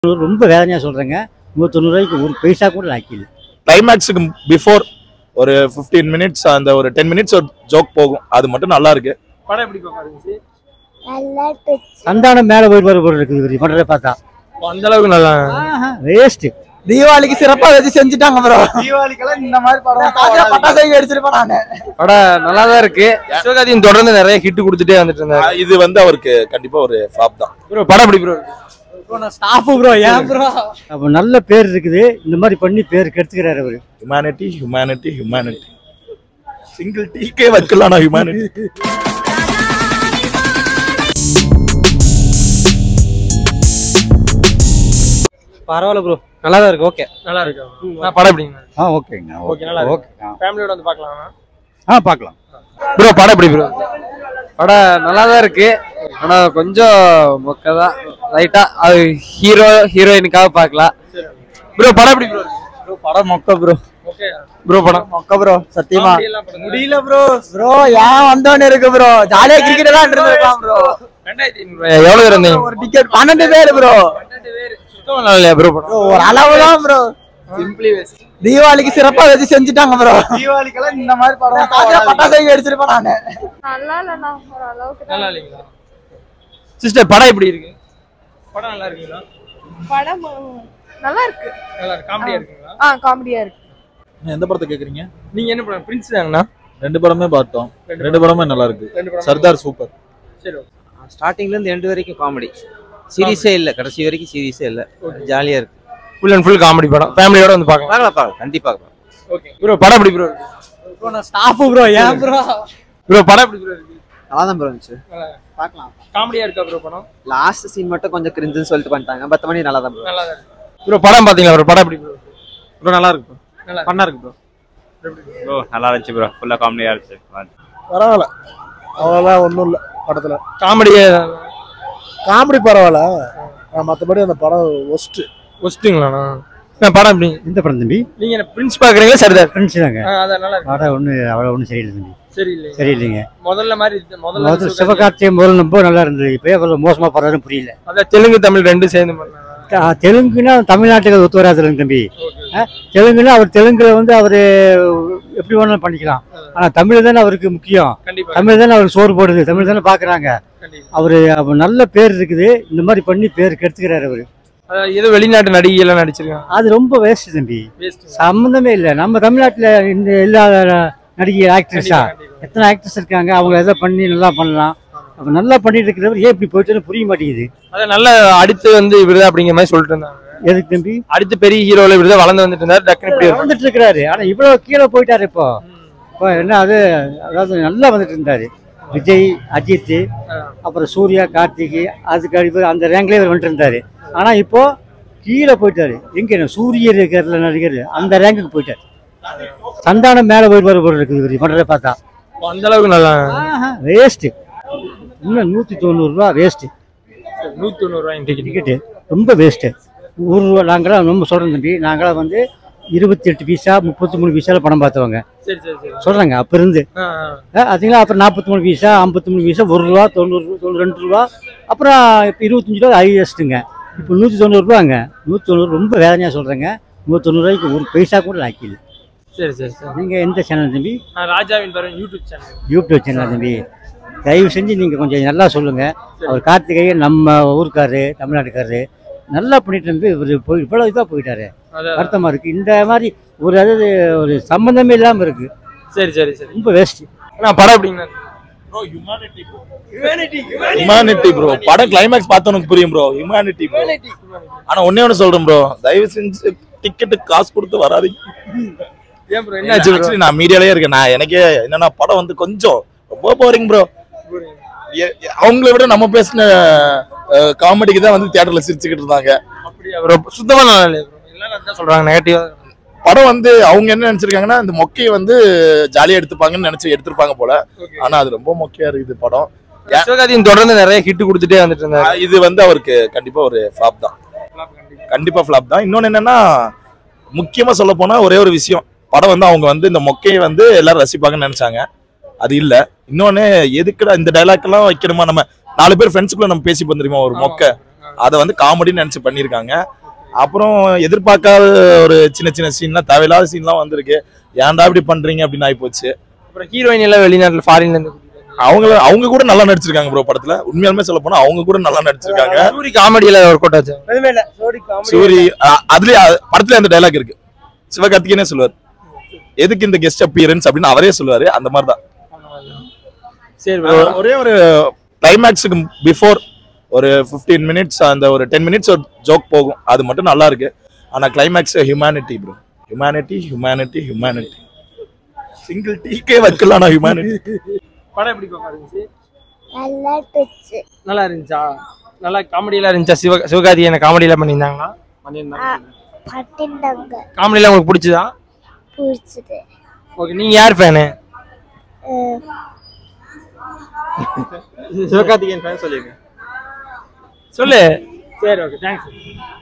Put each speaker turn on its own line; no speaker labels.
ரொம்ப வேதனையா சொல்றேங்க. 190 ரூபாய்க்கு ஒரு பைசா கூட லாக்கில.
கிளைமேக்ஸுக்கு பிஃபோர் ஒரு 15 மினிட்ஸ் அந்த ஒரு 10 மினிட்ஸ் ஒரு ஜோக் போகும். அது மட்டும் நல்லா இருக்கு.
படம் எப்படி பாருங்க?
நல்லா இருக்கு. சந்தானம் மேல போய் வர இருக்குது இவரு பண்றத பார்த்தா.
அந்த அளவுக்கு நல்லா
வேஸ்ட்.
தீபாவளிக்கு சிறப்பா வச்சு செஞ்சுட்டாங்க ப்ரோ. தீபாவளிக்கெல்லாம் இந்த மாதிரி படம் பட்டாசு அடிச்சிருப்பேன் நானு.
படம் நல்லா தான் இருக்கு. சிவகார்த்திகேயன் தொடர்ந்து நிறைய ஹிட் கொடுத்துட்டே வந்துட்டு இருந்தாரு.
இது வந்து அவருக்கு கண்டிப்பா ஒரு ஃபிளாப் தான்.
ப்ரோ படம் எப்படி ப்ரோ?
ஸ்டாஃப் ப்ரோ ஏன் ப்ரோ?
அப்ப நல்ல பேர் இருக்குது. இந்த மாதிரி பண்ணி பேர் கெடுத்துக்கிறாரு அவரு.
ஹியூமனிட்டி ஹியூமனிட்டி ஹியூமனிட்டி சிங்கிள் டீக்கே வைக்கலாம் ஹியூமனிட்டி.
பரவாயில்ல ப்ரோ, நல்லா தான் இருக்கு. ஓகே,
நல்லா இருக்கு. படம் எப்படிங்க?
ஓகேங்க.
ஓகே, நல்லா இருக்கு. ஃபேமிலியோட வந்து பார்க்கலாம்.
பார்க்கலாம்.
ப்ரோ படம் எப்படி ப்ரோ? படம் நல்லா தான் இருக்கு. ஆனா கொஞ்சம் மொக்கதான் லைட்டா. அது ஹீரோயினுக்காக பார்க்கலாம். ப்ரோ படம் எப்படி ப்ரோ?
ப்ரோ படம் மொக்க ப்ரோ.
ஓகே ப்ரோ படம்
மொக்க ப்ரோ. சத்தியமா முடியல ப்ரோ. ப்ரோ ஏன் வந்தோன்னு இருக்கு ப்ரோ. ஜாலியா கிரிக்கெட் தான் இருந்திருக்கலாம் ப்ரோ.
2500 எவ்வளவு பேர் இருந்தீங்க?
ஒரு டிக்கெட் 12 பேர் ப்ரோ.
12 பேர் சுத்தமா நல்லா இல்லையா ப்ரோ படம்?
ஒரு அளவு தான் ப்ரோ.
Simply waste.
தீபாவளிக்கு சிறப்பா வச்சு செஞ்சுட்டாங்க ப்ரோ. தீபாவளிக்கெல்லாம் இந்த மாதிரி படம் பட்டாசு அடிச்சிருப்பேன் நானு.
நல்லா இல்லண்ணா, ஒரு அளவுக்கு
நல்லா இல்லைங்களா? சிஸ்டர் படம் எப்படி இருக்கு? படம் நல்லா இருக்குங்களா?
படம் நல்லா இருக்கு.
நல்லா இருக்கு. காமெடியா இருக்குங்களா?
காமெடியா இருக்கு.
எந்த படத்தை கேக்குறீங்க?
நீங்க என்ன படம்? பிரின்ஸ் தாங்கண்ணா?
ரெண்டு படமே பார்த்தோம். ரெண்டு படமே நல்லா இருக்கு. சர்தார் சூப்பர்.
சரி.
ஸ்டார்டிங்ல இருந்து எண்ட் வரைக்கும் காமெடி. சீரியஸே இல்ல, கடைசி வரைக்கும் சீரியஸே இல்ல. ஜாலியா இருக்கு.
ஃபுல் அண்ட் ஃபுல் காமெடி படம். ஃபேமிலியோட வந்து பார்க்கலாம்.
பார்க்கலாம் கண்டிப்பா.
ஓகே ப்ரோ படம் எப்படி ப்ரோ?
ப்ரோ நான் ஸ்டாஃப் ப்ரோ ஏன் ப்ரோ?
ப்ரோ படம் எப்படி ப்ரோ இருக்கு?
நல்லா தான் ப்ரோ இருந்துச்சு.
பார்க்கலாம்.
காமெடியா இருக்கா ப்ரோ படம்?
லாஸ்ட் சீன் மட்டும் கொஞ்சம் கிரிஞ்சுன்னு சொல்லிட்டு பண்ணிட்டாங்க. மத்தபடி நல்லா தான் ப்ரோ.
நல்லா தான் இருக்கு. ப்ரோ படம் பாத்தீங்களா ப்ரோ? படம் எப்படி ப்ரோ?
ப்ரோ நல்லா இருக்கு ப்ரோ.
நல்லா
பண்ணா இருக்கு ப்ரோ.
ப்ரோ நல்லா இருந்துச்சு ப்ரோ. ஃபுல்லா காமெடியா இருந்துச்சு.
பரவாயில்ல, அவ்வளோலாம் ஒன்றும் இல்லை படத்தில்.
காமெடியா
காமெடி பரவாயில்ல, மற்றபடி அந்த படம்
ஒஸ்ட்டுங்களாண்ணா? படம் எப்படி?
இந்த படம் தம்பி
நீங்க என்ன பிரின்ஸ் பாக்குறீங்களா சர்தார்?
ஃப்ரெண்ட்ஸ் தாங்க.
அதான் நல்லா இருக்கு.
படம் அவ்வளவு ஒன்றும் சரியில்லை தம்பி. சரியில்லைங்க.
முதல்ல மாதிரி
முதல்ல சிவகார்த்திகேயன் முதல்ல ரொம்ப நல்லா இருந்தது. இப்பயே அவ்வளவு மோசமா பண்றதுன்னு புரியல.
அதான் தெலுங்கு தமிழ் ரெண்டு சேர்ந்து பண்ணாங்க.
தெலுங்குன்னா தமிழ்நாட்டுக்கு ஒத்து வராது தம்பி. தெலுங்குன்னா அவர் தெலுங்குல வந்து அவரு எப்படி வேணாலும் பண்ணிக்கலாம். ஆனா தமிழ் தானே அவருக்கு முக்கியம். தமிழ் தானே அவருக்கு சோறு போடுது. தமிழ் தானே பாக்குறாங்க. அவரு நல்ல பேர் இருக்குது. இந்த மாதிரி பண்ணி பேர் கெடுத்துக்கிறாரு அவரு.
ஏதோ வெளிநாட்டு நடிகை எல்லாம் நடிச்சிருக்காங்க.
அது ரொம்ப வேஸ்ட் தம்பி. சம்பந்தமே இல்லை. நம்ம தமிழ்நாட்டுல இந்த எல்லா நடிகை ஆக்ட்ரஸா எத்தனை ஆக்ட்ரஸ் இருக்காங்க. அவங்க எதை பண்ணி நல்லா பண்ணலாம். அப்ப நல்லா பண்ணிட்டு இருக்கிறவர் ஏன் இப்படி போயிட்டு புரிய மாட்டேங்குது.
அதான் நல்ல அடுத்து வந்து இவருதான் அப்படிங்கிற மாதிரி சொல்லிட்டு இருந்தாங்க.
எதுக்கு தம்பி?
அடுத்து பெரிய ஹீரோல இவருதான் வளர்ந்து வந்துட்டு இருந்தாரு. டக்குனு இப்படி
வந்துட்டு இருக்கிறாரு. ஆனா இவ்வளவு கீழே போயிட்டாரு. இப்போ என்ன அது, அதாவது நல்லா வந்துட்டு இருந்தாரு. விஜய், அஜித், அப்புறம் சூர்யா, கார்த்திக், அதுக்கு அடுத்து அந்த ரேங்க்லேயே இவர் வந்துட்டு இருந்தாரு. ஆனா இப்போ கீழே போயிட்டாரு. எங்க சூரியர் இருக்கிற நடிகர் அந்த ரேங்குக்கு போயிட்டாரு. சந்தானம் மேல போய் வர இருக்குது இவர் பண்றத பார்த்தா.
அந்த அளவுக்கு நல்லா
வேஸ்ட். இன்னும் 190 ரூபா வேஸ்ட்.
190 ரூபாய்
டிக்கெட்டு ரொம்ப வேஸ்ட். ரூபா நாங்களாம் ரொம்ப சொல்றோம் தம்பி. நாங்களாம் வந்து 28 பைசா 33 பைசால படம் பார்த்தவங்க சொல்றாங்க அப்ப இருந்து. அதுங்களா அப்புறம் 43 பைசா 53 பைசா 1 ரூபா 92 ரூபா அப்புறம் இப்போ 25 ரூபா ஹையஸ்ட்டுங்க. இப்போ 190 ரூபாங்க. 190 ரொம்ப வேதனையா சொல்றேங்க. 190 ரூபாய்க்கு ஒரு பைசா கூட லாக்கில.
சரி சரி சரி.
நீங்க எந்த சேனல் தம்பி?
ராஜாவின் படம் யூடியூப் சேனல்.
யூடியூப் சேனல் தம்பி. தயவு செஞ்சு நீங்க கொஞ்சம் நல்லா சொல்லுங்க. அவர் கார்த்திகேயன் நம்ம ஊருக்காரரு, தமிழ்நாட்டுக்காரரு, நல்லா பண்ணிட்டு இருந்து இவர் போய் இவ்வளவு இதா போயிட்டாரு. வருத்தமா இருக்கு. இந்த மாதிரி ஒரு அதாவது ஒரு சம்பந்தமே இல்லாம இருக்கு.
சரி சரி சரி.
ரொம்ப வேஸ்ட்.
படம் எப்படிங்க? Humanity bro. படம் கிளைமேக்ஸ் பார்த்தவனுக்கு புரியும் ப்ரோ. Humanity bro. ஆனா ஒண்ணு சொல்றேன் ப்ரோ, தயவு செஞ்சு டிக்கெட்டு காசு கொடுத்து வராதீங்க.
ஏன் ப்ரோ என்ன ஆச்சு?
ஆக்சுவலி நான் மீடியாலயே இருக்கேன். நான் எனக்கே என்னன்னா படம் வந்து கொஞ்சம் ரொம்ப போரிங் ப்ரோ. அவங்கள விட நம்ம பேசின காமெடிக்கு தான் வந்து தியேட்டர்ல சிரிச்சுக்கிட்டு இருந்தாங்க.
அப்படியே ப்ரோ சுத்தமா நல்லா இல்லையா ப்ரோ? எல்லாரும் அதான் சொல்றாங்க நெகட்டிவா.
படம் வந்து அவங்க என்ன நினைச்சிருக்காங்கன்னா இந்த மொக்கையை வந்து ஜாலியா எடுத்துப்பாங்கன்னு நினைச்சு எடுத்திருப்பாங்க போல. ஆனா அது ரொம்ப மொக்கையா இருக்குது படம்.
சிவகார்த்திகேயன் தொடர்ந்து நிறைய ஹிட் கொடுத்துட்டே வந்துட்டு இருந்தாரு.
இது வந்து அவருக்கு கண்டிப்பா ஒரு ஃபிளாப் தான். கண்டிப்பா ஃபிளாப் தான். இன்னொன்னு என்னன்னா, முக்கியமா சொல்ல போனா ஒரே ஒரு விஷயம், படம் வந்து அவங்க வந்து இந்த மொக்கையை வந்து எல்லாரும் ரசிப்பாங்கன்னு நினைச்சாங்க. அது இல்ல. இன்னொன்னு எதுக்குடா இந்த டைலாக் எல்லாம் வைக்கணுமா? நம்ம 4 பேர் ஃப்ரெண்ட்ஸுக்குள்ள நம்ம பேசி தெரியுமா ஒரு மொக்கை அதை வந்து காமெடின்னு நினைச்சு பண்ணியிருக்காங்க. அப்புறம் எதிர்பார்க்காத ஒரு சின்ன சின்ன சீன்லாம் தேவையில்லாத சீன்லாம் வந்திருக்கு. ஏன்டா இப்படி பண்றீங்க அப்படின்னு ஆயிப்போச்சு.
அப்புறம் ஹீரோயின் எல்லாம் வெளிநாட்டுல ஃபாரின்ல இருந்து
அவங்க கூட நல்லா நடிச்சிருக்காங்க ப்ரோ படத்துல. உண்மையாலுமே சொல்ல போனா அவங்க கூட நல்லா நடிச்சிருக்காங்க.
சூரி காமெடியில ஒர்க் அவுட் ஆச்சு.
சூரி அதுலயே படத்துல அந்த டைலாக் இருக்கு, சிவகார்த்திகேயனே சொல்லுவார், எதுக்கு இந்த கெஸ்ட் அப்பியரன்ஸ் அப்படின்னு அவரே சொல்லுவாரு. அந்த மாதிரி தான்.
சரி
ஒரே ஒரு கிளைமேக்ஸுக்கு பிஃபோர் ஒரு 15 மினிட்ஸ் அந்த ஒரு 10 மினிட்ஸ் ஒரு ஜோக் போகும், அது மட்டும் நல்லா இருக்கு. ஆனா climax humanity bro, humanity humanity humanity, single டீக்கே வைக்கலாம் ஹியூமனிட்டி.
படம் எப்படி இருந்துச்சு?
நல்லா இருந்துச்சு.
நல்லா இருந்துச்சா? நல்லா காமெடியெல்லாம் இருந்துச்சா? சிவகார்த்திகேயன் காமெடியெல்லாம் பண்ணியிருந்தாங்களா?
பண்ணிருந்தாங்க.
காமெடியெல்லாம் உங்களுக்கு பிடிச்சதா?
பிடிச்சது.
ஓகே, நீங்க யார் ஃபேனு?
சிவகார்த்திகேயன் ஃபேன் சொல்லிருங்க.
சொல்லு. சரி, ஓகே, தேங்க்ஸ்.